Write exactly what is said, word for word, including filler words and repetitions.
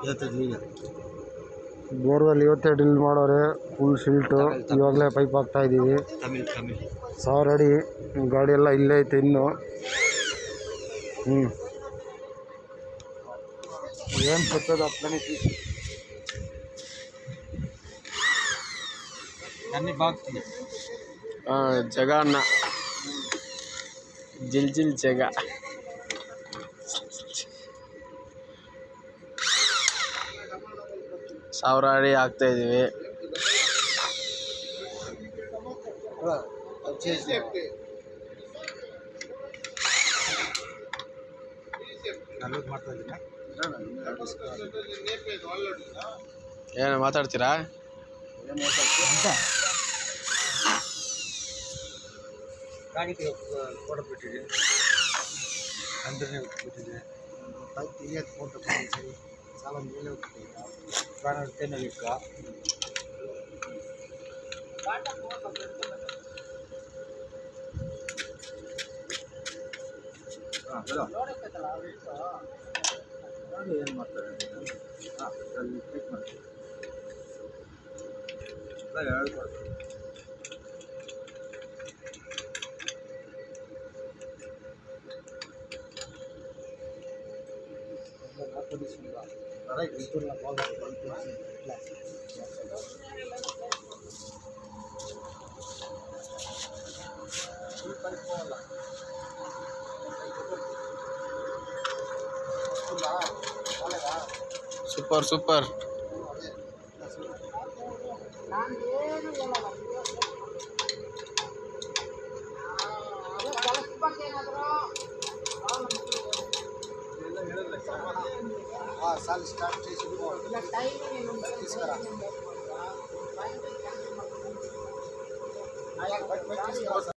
borewell ಇವತ್ತೇ drill ಮಾಡೋರೆ full ಶಿಲ್ಟು ಇವಾಗಲೇ ಪೈಪ್ ಹಾಕ್ತಾ ಇದ್ದೀವಿ ಸಾವಿರ ಅಡಿ ಗಾಡಿ ಎಲ್ಲ ಇಲ್ಲೇ ಐತೆ ಇನ್ನು ಹ್ಞೂ ಏನು ಬರ್ತದ ಅಪ್ಪನೇ ಜಗ ಅಣ್ಣ ಜಿಲ್ ಜಿಲ್ ಜಗ ಸಾವಿರ ಅಡಿ ಹಾಕ್ತಾ ಇದೀವಿ ಏನು ಮಾತಾಡ್ತೀರಾ ಗಾಡಿ ಫೋಟೋ ಬಿಟ್ಟಿದೆ ಅಂದ್ರೆ ಬಿಟ್ಟಿದೆ ತೆಗಿಯೋದು ಫೋಟೋ ಸರಿ ಸಾಲ ಮೇಲೆ ಹೋಗ್ತಿದ್ದ ಪ್ರಾಣ ಟೆನ್ನಲ್ಲಿ ಇಕ್ಕ ಹಾಂ ಏನು ಮಾಡ್ತಾರೆ ಹಾಂ ಅಲ್ಲಿ ಕ್ಲಿಕ್ ಮಾಡಿ ಅಲ್ಲ ಹೇಳ್ಕೊಡ್ತಾರೆ ಸೂಪರ್ ಸೂಪರ್ साल स्टार्ट తీసుకురా